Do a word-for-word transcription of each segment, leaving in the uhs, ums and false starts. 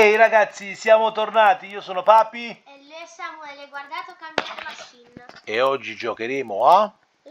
Ragazzi, siamo tornati, io sono Papi e lui è Samuele, guardate ho cambiato machine e oggi giocheremo a... Uh,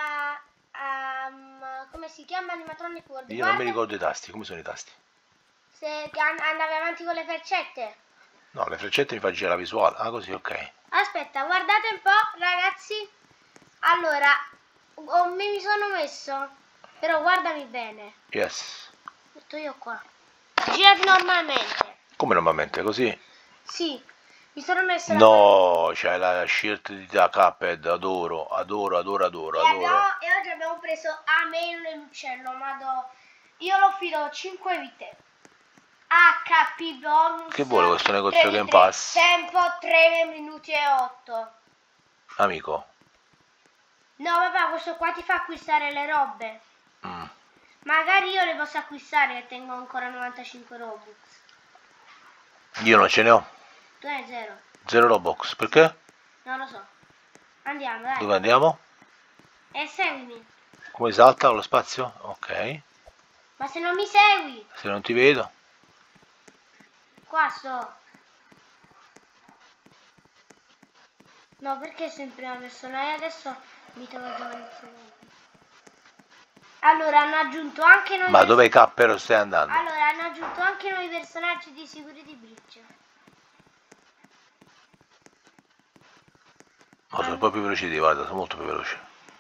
um, come si chiama? Animatronic World. Io Guarda, non mi ricordo i tasti, come sono i tasti? Se andavi avanti con le freccette. No, le freccette mi fa girare la visuale, ah così, ok. Aspetta, guardate un po' ragazzi. Allora, oh, mi sono messo, però guardami bene. Yes. Metto io qua. Girati normalmente. Come normalmente, così? Sì, mi sono messo... No, c'hai la shirt di da Cuphead, adoro, adoro, adoro, adoro, e, adoro. abbiamo, e oggi abbiamo preso a me nell'uccello, ma do... io lo fido cinque vite. H P bonus. Che vuole questo negozio Game Pass? Tempo tre minuti e otto. Amico. No, papà, questo qua ti fa acquistare le robe. Mm. Magari io le posso acquistare e tengo ancora novantacinque Robux. Io non ce ne ho. Tu hai zero. Zero Robux, perché? Non lo so. Andiamo, dai. Dove andiamo? E seguimi. Come salta lo spazio? Ok. Ma se non mi segui? Se non ti vedo. Qua sto. No, perché sei in prima persona e adesso mi trovo già iniziare. Allora hanno aggiunto anche noi. Ma dove cappero stai andando? Allora hanno aggiunto anche nuovi personaggi di Security Breach. Ma sono un po' più veloci di guarda, sono molto più veloci.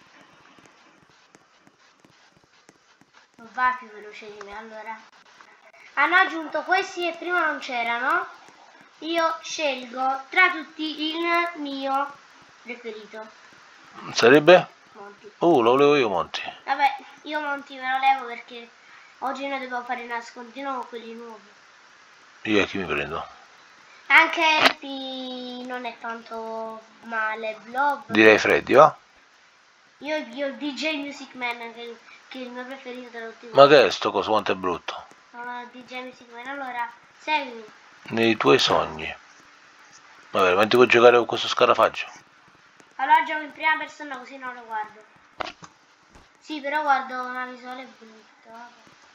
Non va più veloce di me, allora. Hanno aggiunto questi che prima non c'erano. Io scelgo tra tutti il mio preferito. Sarebbe? Monty. Uh, lo volevo io Monty. Vabbè, io Monty me lo levo perché oggi noi dobbiamo fare nascondino con quelli nuovi. Io a chi mi prendo? Anche Elfi non è tanto male. Blob. Direi Freddy, va? Io, io il D J Music Man, che, che è il mio preferito tra tutti. Ma che è sto coso quanto è brutto? No, D J Music Man, allora, seguimi. Nei tuoi sogni. Vabbè, ma ti puoi giocare con questo scarafaggio? Allora gioco in prima persona così non lo guardo. Sì, però guardo una visuale brutta.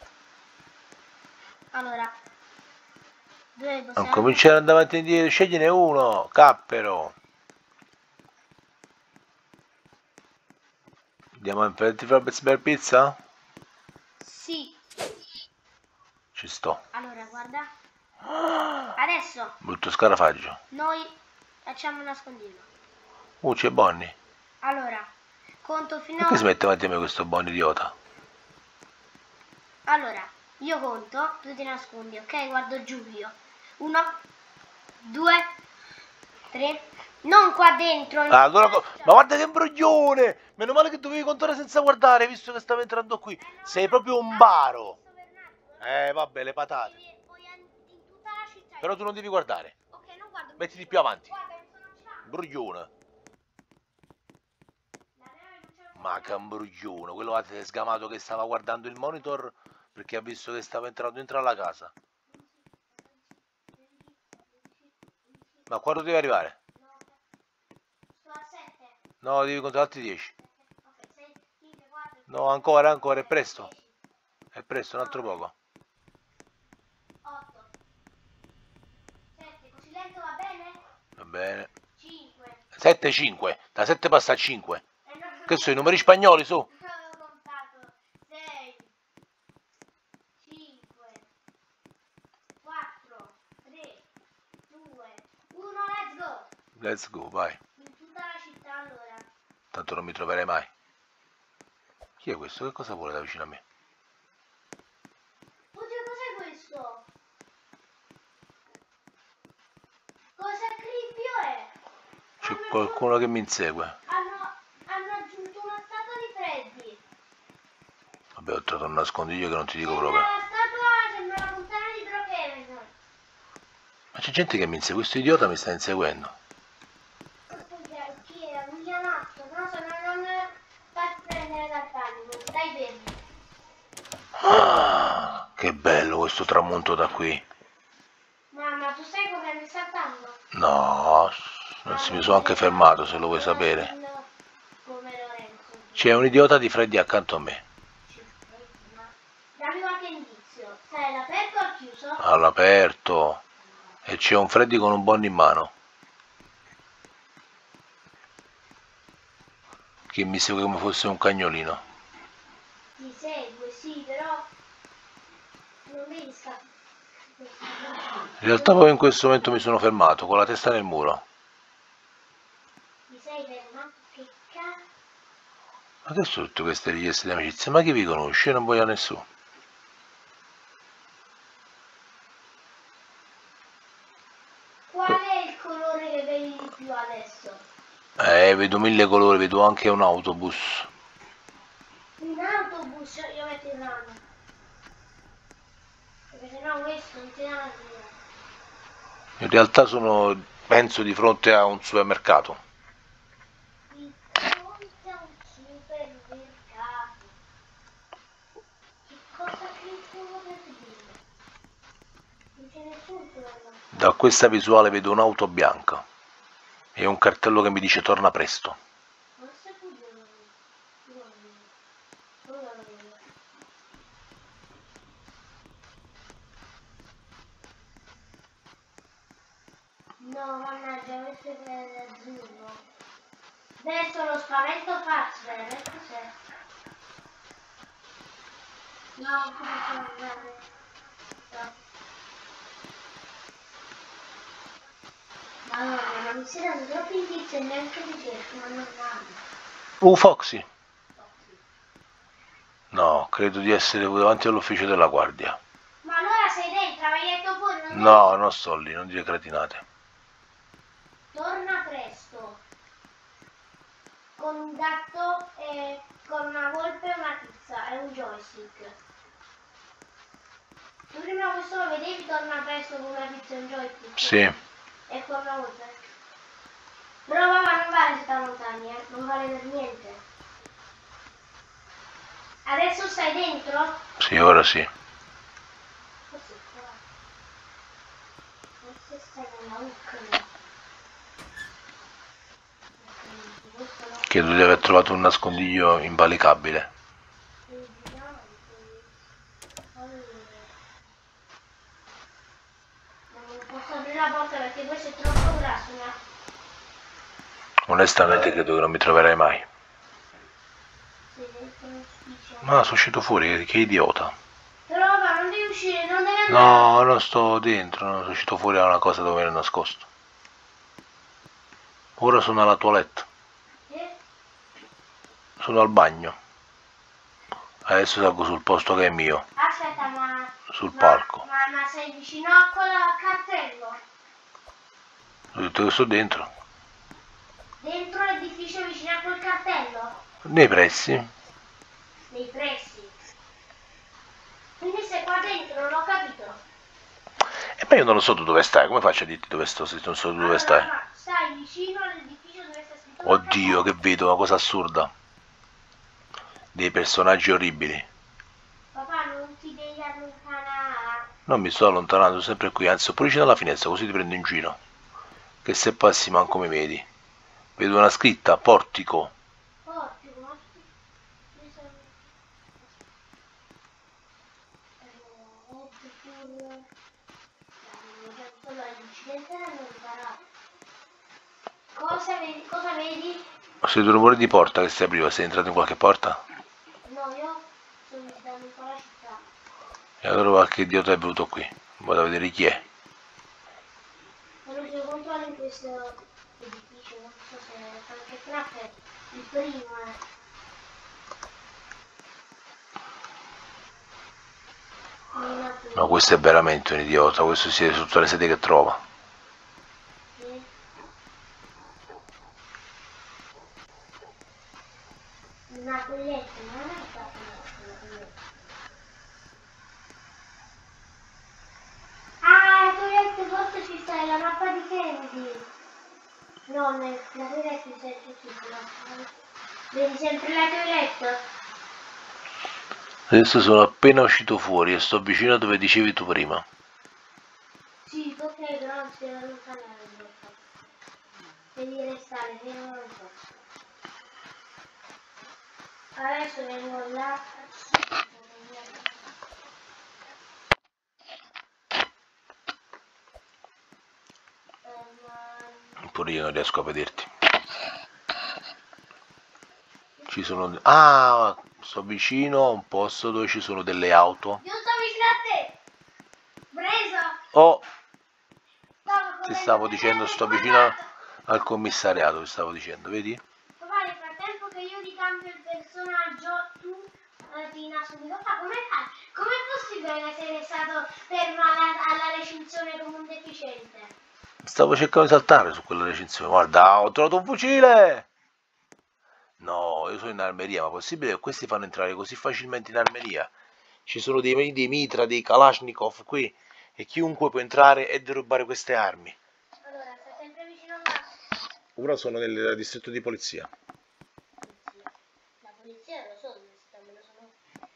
Allora, dove possiamo... Non cominciare ad andare avanti e indietro, scegliene uno, cappero. Andiamo in Freddy Fazbear's Bear Pizza? Sì. Ci sto. Allora, guarda. Adesso Brutto scarafaggio. noi facciamo un nascondino. Uh, c'è Bonnie. Allora, conto fino a... Perché si mette avanti a me questo buon idiota? Allora, io conto, tu ti nascondi, ok? Guardo giù io. Uno, due, tre. Non qua dentro. Ah, allora, ma guarda che imbroglione! Meno male che dovevi contare senza guardare, visto che stavo entrando qui. Sei proprio un baro. Eh, vabbè, le patate. Però tu non devi guardare. Ok, non guardo. Mettiti più avanti. Guarda, mi sono girato. Bruglione. Ma che imbroglione. Quello là si è sgamato che stava guardando il monitor perché ha visto che stava entrando dentro alla casa. Ma quando devi arrivare? Sto a sette. No, devi contare altri dieci. No, ancora, ancora, è presto. È presto, un altro poco. otto. sette, così lento va bene? Va bene. cinque. sette, cinque. Da sette passa a cinque. Che sono i numeri spagnoli, su? Avevo contato. sei, cinque, quattro, tre, due, uno, let's go! Let's go, vai. In tutta la città allora. Tanto non mi troverai mai. Chi è questo? Che cosa vuole da vicino a me? Oddio, cos'è questo? Cosa cribbio è? C'è Hanno qualcuno che mi insegue. Hanno, hanno aggiunto una statua di Freddy. Vabbè, ho trovato un nascondiglio che non ti dico Sembra proprio. la statua, sembra la fontana di Brookhaven. Ma c'è gente che mi insegue. Questo idiota mi sta inseguendo. Chi era? Un gianotto? Non so, non, non fatti prendere dal panico. Stai fermo. Ah, che bello questo tramonto da qui. Mamma, tu sai come mi sta dando? No, non si mi sono anche fermato se lo vuoi sapere. Come Lorenzo. C'è un idiota di Freddy accanto a me. Dammi qualche indizio. Stai all'aperto o al chiuso? All'aperto. E c'è un Freddy con un bonno in mano. Che mi segue come fosse un cagnolino. Ti segue, sì, però non vedi scappa. In realtà poi in questo momento mi sono fermato con la testa nel muro. Ti sei fermato? Che cazzo? Ma che sono tutte queste richieste di amicizia? Ma chi vi conosce? Io non voglio a nessuno. Qual è il colore che vedi di più adesso? Eh, vedo mille colori, vedo anche un autobus. Un autobus, io metto in mano. Perché sennò questo non ti dà la via. In realtà sono, penso, di fronte a un supermercato. Di fronte a un supermercato. Che cosa credo per dire? Non c'è nessun supermercato. Da questa visuale vedo un'auto bianca e un cartello che mi dice torna presto. Ma se pure non lo vedo. Non lo vedo. No, mannaggia, questo è azzurro. Verso lo spavento pazzo, che cos'è? No, come può andare? No. Madonna, ma mi si danno troppi indizi e neanche li cerco, ma non vanno. Uh, Foxy! No, credo di essere davanti all'ufficio della guardia. Ma allora sei dentro, avevi detto fuori, non No, devi... non sto lì, non dire cretinate. Torna presto. Con un gatto e con una volpe e una pizza e un joystick. Tu prima questo lo vedevi, torna presto con una pizza e un joystick? Sì. E con una volpe. Però mamma non vale sta montagna, eh? Non vale per niente. Adesso stai dentro? Sì, ora sì. Forse qua. Forse stai nella Ucraina. Credo di aver trovato un nascondiglio invalicabile. Non posso aprire la porta perché questo è troppo grasso. Ma... Onestamente credo che non mi troverai mai. sei dentro l'ufficio. Ma sono uscito fuori, che idiota. Però papà, non devi uscire, non devi andare. No, non sto dentro, non sono uscito fuori da una cosa dove ero nascosto. Ora sono alla toilette. Eh? Sono al bagno. Adesso salgo sul posto che è mio. Aspetta, ma... Sul ma, palco. Ma, ma sei vicino a quel cartello? Ho detto che sto dentro. Dentro l'edificio vicino a quel cartello? Nei pressi. Nei pressi. Quindi sei qua dentro, non ho capito. E poi io non lo so tu dove stai, come faccio a dirti dove sto se non so tu dove Allora, stai? ma stai vicino all'edificio dove sta scritto Oddio, che cartello? vedo, una cosa assurda. Dei personaggi orribili. Papà, non ti devi allontanare. Non mi sto allontanando, sono sempre qui, anzi sto pure vicino alla finestra, così ti prendo in giro. Che se passi manco mi vedi. Vedo una scritta, portico. Portico, ma tu... Io sono... Oppure... Allora, l'incidente l'hanno riparato. Cosa vedi? Cosa vedi? Ho sentito un rumore di porta che si apriva, sei entrato in qualche porta? No, io sto visitando un po' la città. E allora qualche idiota è venuto qui. Vado a vedere chi è. Sono due controlli in questo edificio, non so se qualche trapper, il primo è... Ma questo è veramente un idiota, questo siede su tutte le sedie che trova. Sì. Una colletta, ma non è stata una colletta. Ah, la colletta, forse ci sta la mappa di Kennedy. No, nel- la colletta c'è tutto, no. Vedi sempre la colletta? Adesso sono appena uscito fuori e sto vicino a dove dicevi tu prima. Sì, ok, però non si deve allontanare in realtà. Devi restare, se non lo so. Adesso vengo là. Pure io non riesco a vederti. Ci sono... Ah, sto vicino a un posto dove ci sono delle auto. Io sto vicino a te. Preso. Oh, Stavo ti stavo dicendo, sto vicino al commissariato, ti stavo dicendo, vedi? Papà, nel frattempo che io ricambio il personaggio, tu eh, ti nascondi. Papà, come fai? Com'è possibile che sei stato fermo alla, alla recinzione come un deficiente? Stavo cercando di saltare su quella recinzione. Guarda, ho trovato un fucile! No, io sono in armeria, ma è possibile che questi fanno entrare così facilmente in armeria? Ci sono dei, dei mitra, dei Kalashnikov qui e chiunque può entrare e derubare queste armi. Allora, stai sempre vicino a me. Ora sono nel distretto di polizia. Polizia. La polizia lo so dove sta, me lo sono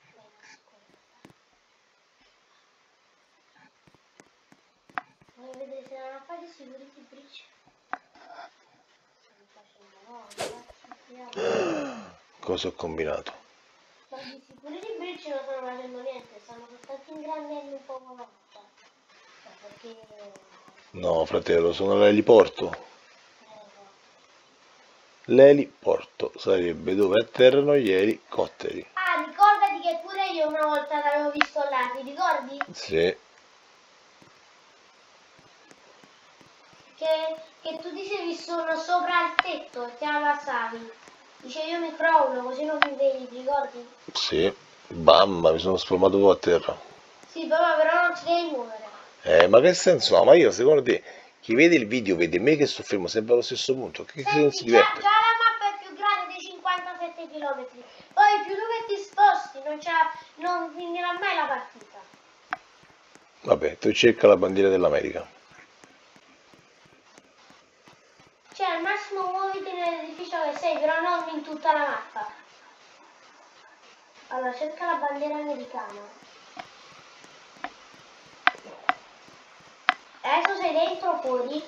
voglio vedere se non fate security breach. Stanno facendo no, Cosa ho combinato? ma di security breach non stanno facendo niente, stanno soltanto ingrandendo un po' la volta. Perché... No, fratello, sono all'eliporto. L'eliporto sarebbe dove atterrano gli elicotteri. Ah, ricordati che pure io una volta l'avevo visto là, ti ricordi? Sì. Che, che tu dicevi sono sopra il tetto e te la passavi. Dice io mi crollo così non mi vedi, ti ricordi? Sì. Mamma, mi sono spalmato a terra. Sì, papà, però non ti devi muovere. Eh, ma che senso ha? Ma io, secondo te, chi vede il video vede me che sto fermo sempre allo stesso punto? Che, che non si Senti, già, diverte? già la mappa è più grande di cinquantasette chilometri. Poi più tu che ti sposti, non, non finirà mai la partita. Vabbè, tu cerca la bandiera dell'America. Cioè, al massimo muoviti nell'edificio che sei, però non in tutta la mappa. Allora, cerca la bandiera americana. Adesso sei dentro o fuori?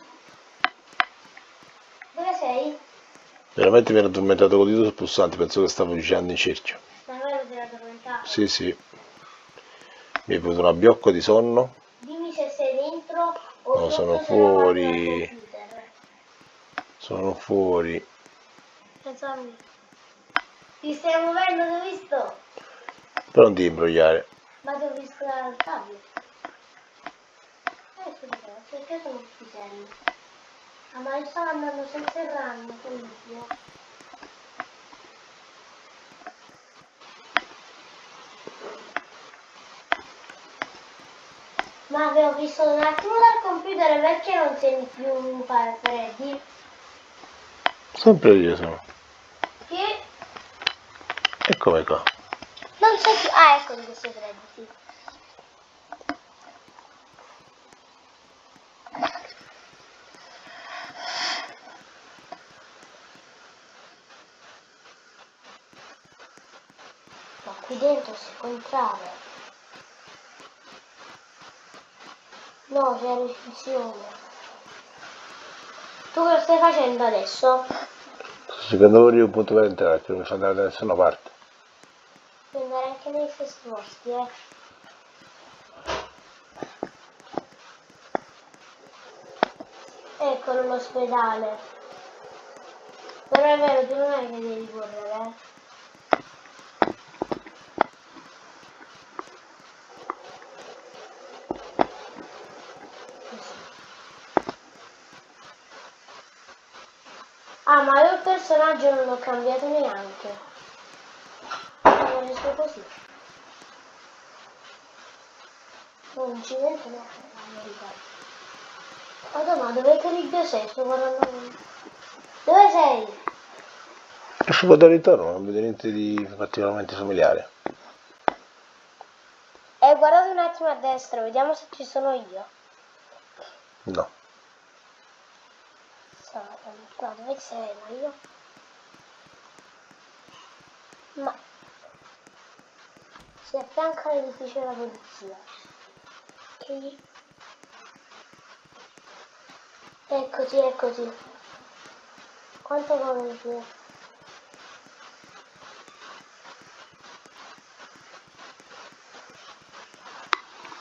Dove sei? Veramente mi ero addormentato con il dito sul pulsante, penso che stavo girando in cerchio. Davvero ti eri addormentato? Sì, sì. Mi è venuto un abbiocco di sonno. Dimmi se sei dentro o No, sotto sono se la guardi fuori. al computer. Sono fuori. Pensami. Ti stai muovendo, ti ho visto? Però non ti imbrogliare. Ma ti ho visto dal cambio. Eh, scusa, perché sono tutti seri? Ah, ma io stavo andando senza il ragno, quindi io... Ma avevo visto un attimo dal computer perché non senti più fare freddi? Sempre io sono. Che E come qua? non sei più... Ah, ecco di questi freddi, sì. Ma qui dentro si può entrare. No, c'è recinzione. Tu che stai facendo adesso? Sto cercando ora un punto per entrare, che non mi fa andare da nessuna parte. Puoi andare anche nei stessi posti, eh. Eccolo l'ospedale. Però è vero, tu non è che devi correre, eh. Ah, ma io il personaggio non l'ho cambiato neanche. Ho resto così. Non ci vedo neanche, non mi ricordo. Ma dove che sei? Sto guardando. Dove sei? Sto guardando intorno, non vedo niente di particolarmente familiare. Eh, guardate un attimo a destra, vediamo se ci sono io. No. No, dove sei? Ma io? Ma... si affianca all'edificio della polizia. Ok? Eccoti, eccoti. Quanto vuole più?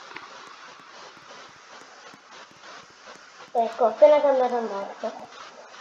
Ecco, appena cambiato a morte.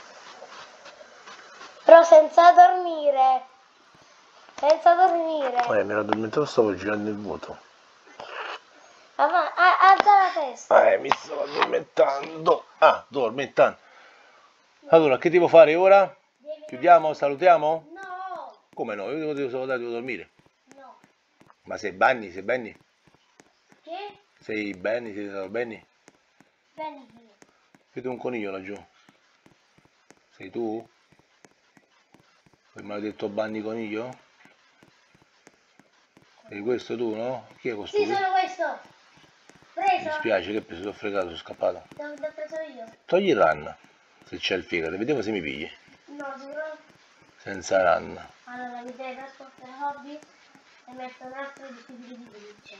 Però senza dormire. Senza dormire. Eh, mi ero addormentato, stavo girando il vuoto. Avanti, alza la testa. Eh, mi stavo addormentando. Ah, addormentando. Allora, che devo fare ora? Chiudiamo? Salutiamo? No. Come no? Io devo, devo salutare, devo dormire. No. Ma sei Benny? Sei Benny? Che? Sei Benny? Sei Benny? Benny chi? Vedo un coniglio laggiù. Sei tu? Quel maledetto Bunny coniglio? Sei questo tu, no? Chi è questo? Sì, qui? sono questo. Mi Preso? dispiace che preso, sono fregato, sono scappato. Te l'ho preso io. Togli il run, se c'è il fegato, vediamo se mi pigli. No, giuro. Senza run. Allora, mi devi trasportare hobby e metto un altro di tipi di luce.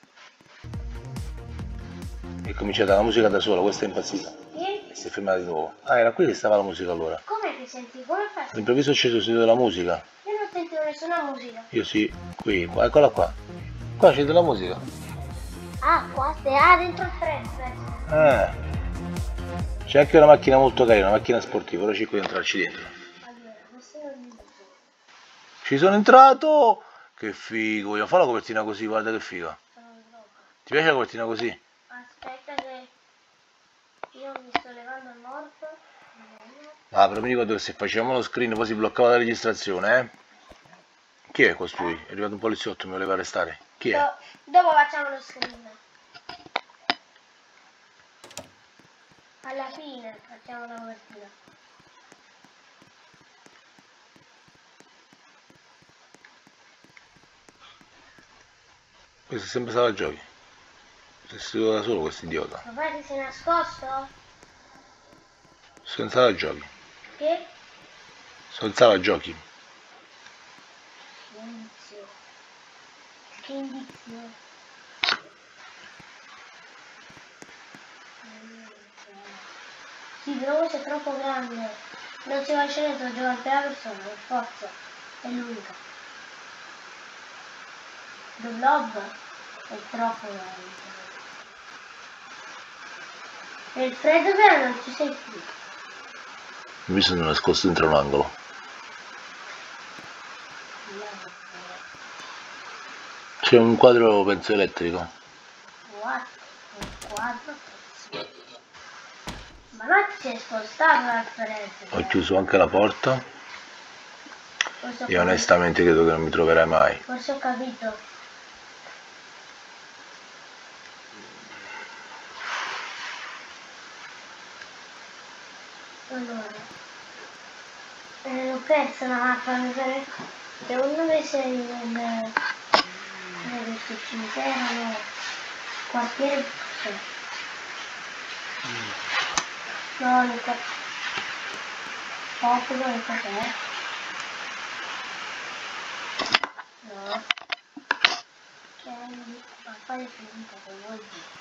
È cominciata la musica da sola, questa è impazzita. Che? E si è fermata di nuovo. Ah, era qui che stava la musica allora. Com'è che senti? Come fai? All'improvviso ho acceso il sito della musica. Io non sentivo nessuna musica. Io sì, qui, qua, eccola qua. Qua c'è della musica. Ah, qua stai. Ah, dentro il treno. Eh. C'è anche una macchina molto carina, una macchina sportiva, ora cerco di entrarci dentro. Allora, questo è un video. Ci sono entrato! Che figo, voglio fare la copertina così, guarda che figa. Sono troppo. Ti piace la copertina così? Aspetta che io mi sto levando il morto. Ah, però mi ricordo che se facevamo lo screen poi si bloccava la registrazione, eh? Chi è costui? È arrivato un poliziotto, mi voleva arrestare. Chi è? Do- dopo facciamo lo screen. Alla fine facciamo la copertina. Questo è sempre stato a giochi. Si è seduto da solo questo idiota. Papà ti sei nascosto? Sono in sala a giochi. Che? Sono in sala a giochi. Che indizio. Che indizio. Sì, però questo è troppo grande. Non si va a scegliere a giocare per la persona, per forza. È l'unica. The Blob è troppo grande. E il freddo però non ci sei più. Mi sono nascosto dentro un angolo. C'è un quadro, penso, elettrico. What? Un quadro? Ma non ti sei spostato dal freddo. Ho chiuso anche la porta. Forse ho E onestamente credo che non mi troverai mai. Forse ho capito. Allora, eh, ho perso la mappa, mi pare. Secondo me sei nel... nel cimitero, no. Quartiere... Cioè. No, nel quartiere... Popolo, nel cos'è? No. Candy, papà è finita, che vuol dire?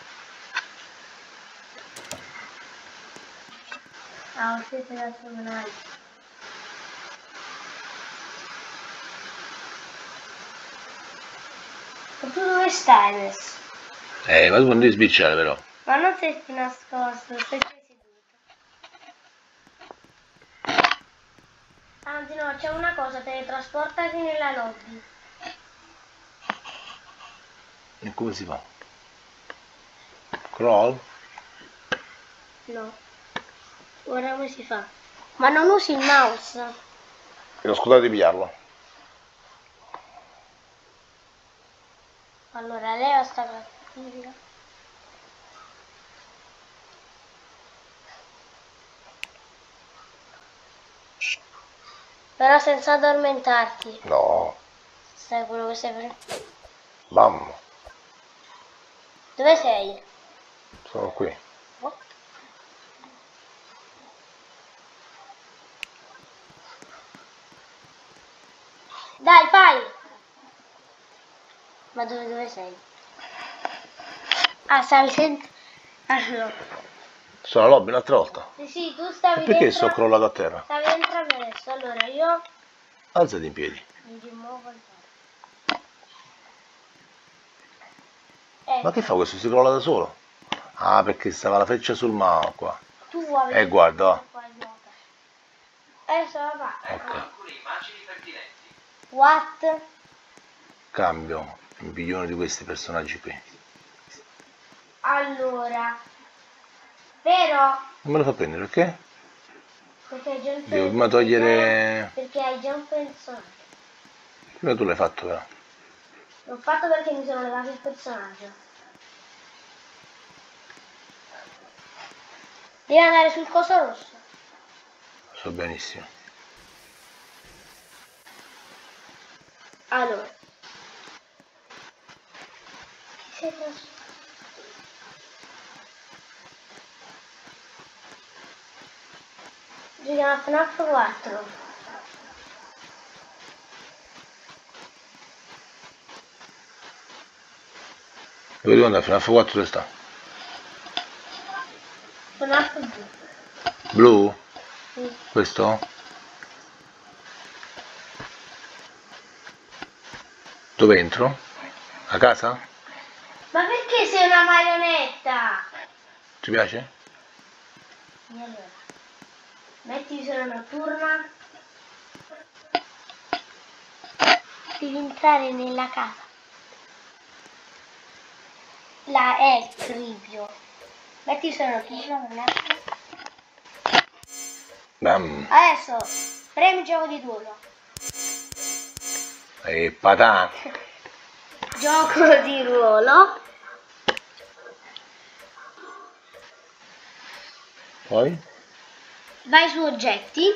Ah, ho scritto da suonare. Ma tu dove stai adesso? Eh, ma tu non devi sbirciare però. Ma non sei più nascosto, sei qui seduto. Anzi no, c'è una cosa, teletrasportati nella lobby. E come si fa? Crawl? No. Ora come si fa? Ma non usi il mouse? Devo scusate di pigliarlo. Allora, leva sta classifica. Però senza addormentarti. No. Sai quello che stai facendo? Bam. Dove sei? Sono qui. Oh. Dai, fai! Ma dove, dove sei? Ah, stavi sentendo... Allora. Sono alla lobby un'altra volta. Sì, sì, tu stavi E perché dentro... sono crollato a terra? Stavi dentro a me adesso. Allora, io... Alzati in piedi. mi rimuovo il fatto. Ecco. Ma che fa questo? Si crolla da solo? Ah, perché stava la freccia sul mano qua. Tu avevi... Eh, guarda. Qua, idiota. Adesso la fa. Ok. What? Cambio un milione di questi personaggi qui. Allora. Però. Non me lo fa prendere perché? Perché hai già un Devo prima togliere. Perché hai già un personaggio. Prima tu l'hai fatto però. L'ho fatto perché mi sono levato il personaggio. Devi andare sul coso rosso. Lo so benissimo. Allora. Chi sei trasformato? Giochiamo a FNAF quattro. Dove devo andare? FNAF quattro dove sta? FNAF blu. Blu? Sì. Questo? Dove entro? A casa? Ma perché sei una marionetta? Ti piace? E allora? Metti visione notturna. Devi entrare nella casa. La è il trivio. Metti visione notturna per un attimo. Bam. Adesso premi gioco di ruolo. E patà. Gioco di ruolo. Poi? Vai su oggetti.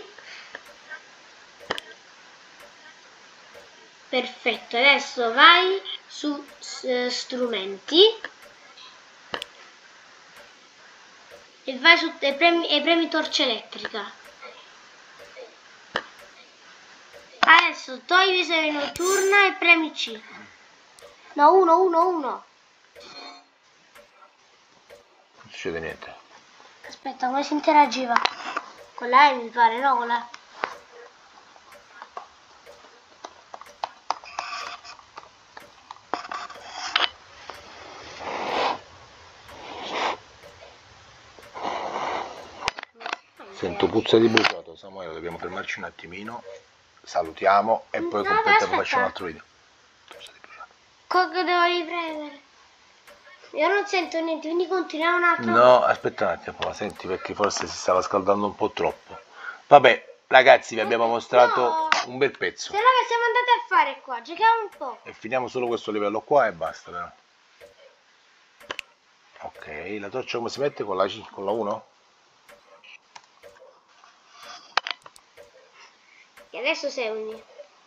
Perfetto, adesso vai su uh, strumenti. E vai su e premi, e premi torcia elettrica. Adesso togli visione notturna e premi C. No, uno, uno, uno. Non succede niente. Aspetta, come si interagiva? Con la E mi pare, no? Con la... Sento puzza di bruciato, Samuele, dobbiamo fermarci un attimino, salutiamo e poi No, completiamo, aspetta. facciamo un altro video. Puzza di bruciato. Cosa devo riprendere? Io non sento niente, quindi continuiamo un altro. No, aspetta un attimo, ma senti perché forse si stava scaldando un po' troppo. Vabbè, ragazzi, vi abbiamo mostrato No. un bel pezzo. Se no che siamo andati a fare qua? Giochiamo un po'. E finiamo solo questo livello qua e basta, però. Ok, la torcia come si mette? Con la C, con la uno? E adesso segui.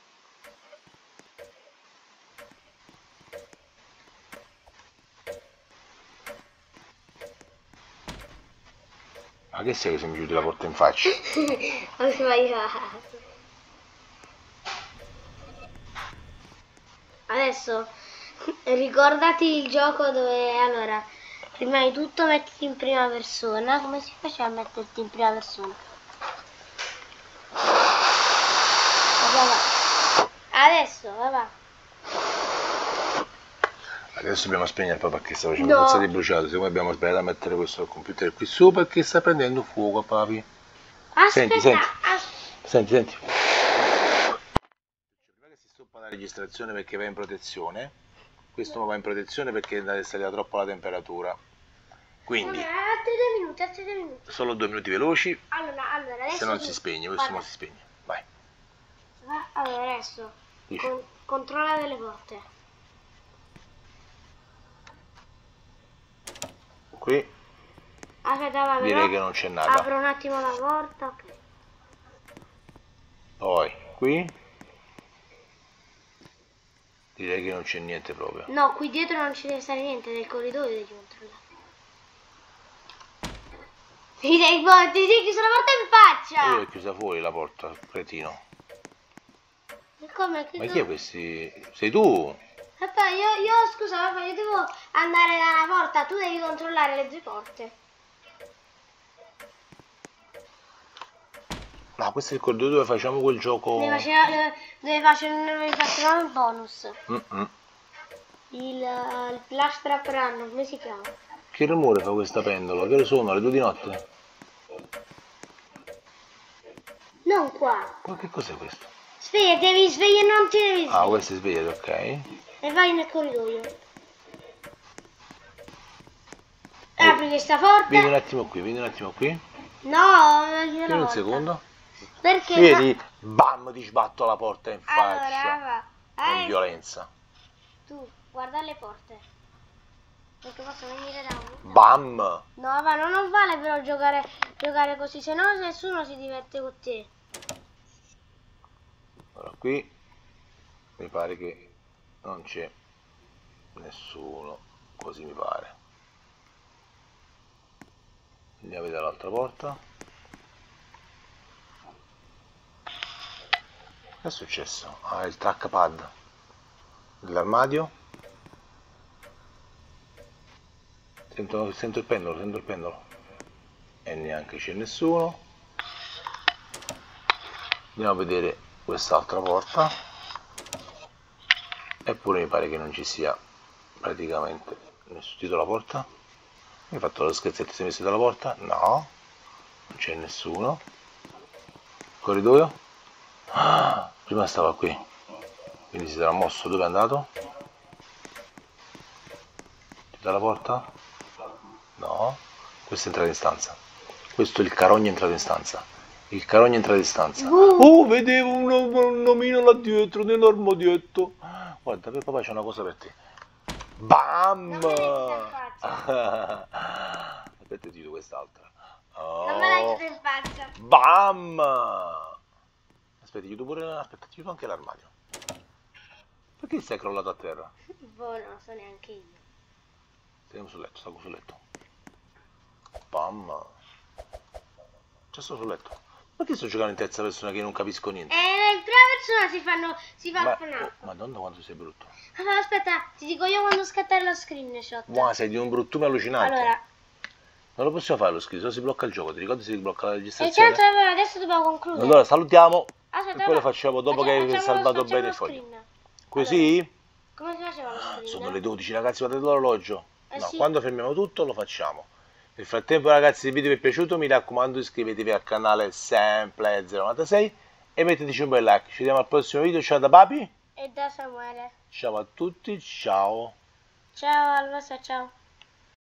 Ma che sei che se mi chiudi la porta in faccia? Ho sbagliato. Adesso ricordati il gioco dove allora prima di tutto mettiti in prima persona. Come si faceva a metterti in prima persona? Vabbè. Adesso va. Adesso dobbiamo spegnere poi perché sta facendo No. puzza di bruciato. Siccome abbiamo sbagliato a mettere questo computer qui su perché sta prendendo fuoco, papi. Aspetta, Senti, senti. as- Senti, senti. Prima che si stoppa la registrazione perché va in protezione, questo va in protezione perché è salita troppo la temperatura. Quindi, Vabbè, altri due minuti, altri due minuti. solo due minuti veloci, Allora, allora adesso se non tu- si spegne, questo guarda. non si spegne. Vai. Va- Allora adesso Dici. con- controlla delle porte. Qui Aspetta, va, direi però che non c'è nada. apro un attimo la porta, ok. Poi, qui direi che non c'è niente proprio. No, qui dietro non ci deve stare niente, nel corridoio devi controllare. Ti sei ti sei chiuso la porta in faccia! Io ho chiusa fuori la porta, cretino. E come? Che Ma co- chi è questi? Sei tu? Papà, io, io scusa, papà, io devo andare da una porta, tu devi controllare le due porte. No, questo è il corridoio dove facciamo quel gioco. Deve faceva- dove facevamo facevamo il bonus. Mm-mm. Il, eh, il Flash Trap Run, come si chiama? Che rumore fa questa pendola? Che ore sono? Le due di notte? Non qua. Ma che cos'è questo? Sveglia, devi svegliare, non ti devi svegliare. Ah, questo è svegliato, ok. E vai nel corridoio. Oh. Apri questa porta. Vieni un attimo qui, vieni un attimo qui. No, non Vieni un secondo. Perché? Vedi? Bam, ti sbatto la porta in Allora, faccia. va. Con Eh, violenza. tu, guarda le porte. Perché posso venire da un... Bam! No, ma non, non vale però giocare, giocare così, se no nessuno si diverte con te. Allora, qui mi pare che non c'è nessuno, così mi pare. Andiamo a vedere l'altra porta. Che è successo? Ah, il trackpad dell'armadio. Sento, sento il pendolo, sento il pendolo. E neanche c'è nessuno. Andiamo a vedere quest'altra porta. Eppure mi pare che non ci sia praticamente nessuno. Dietro la porta. Mi hai fatto lo scherzetto, sei messo dalla porta? No, non c'è nessuno. Corridoio? Ah, prima stava qui. Quindi si sarà mosso. Dove è andato? Dietro la porta? No. Questo è entrato in stanza. Questo è il carogno entrato in stanza. Il carogno è entrato in stanza. Oh, vedevo un, un omino là dietro, nell'armadietto. Guarda, per papà c'è una cosa per te. Bam! Aspetta, ti do quest'altra. Oh. Non me l'hai chiuso in faccia. Bam! Aspetta, chiudo pure. Aspetta, chiudo anche l'armadio. Perché sei crollato a terra? Boh, non so neanche io. Stiamo sul letto, stavo sul letto. Bam! C'è sto sul letto. Perché sto giocando in terza persona che non capisco niente? Eh, in prima persona si fanno. si fa Ma, il FNAF. oh, Madonna quanto sei brutto. Allora, aspetta, ti dico io quando scattare lo screenshot. Ma sei di un bruttume allucinante. Allora. Non lo possiamo fare lo screenshot, si blocca il gioco, ti ricordi se si blocca la E registrazione? certo, allora, adesso dobbiamo concludere. Allora salutiamo. Aspetta, E poi lo allora, facciamo dopo facciamo- che hai facciamo lo- salvato facciamo bene lo il foglio. screen. Così? Come si faceva lo screen? Sono le dodici ragazzi, guardate l'orologio. Eh No, sì. quando fermiamo tutto lo facciamo. Nel frattempo ragazzi, se il video vi è piaciuto mi raccomando iscrivetevi al canale Semple zero novantasei e metteteci un bel like. Ci vediamo al prossimo video, ciao da Papi. E da Samuele. Ciao a tutti, ciao. Ciao Alva, ciao.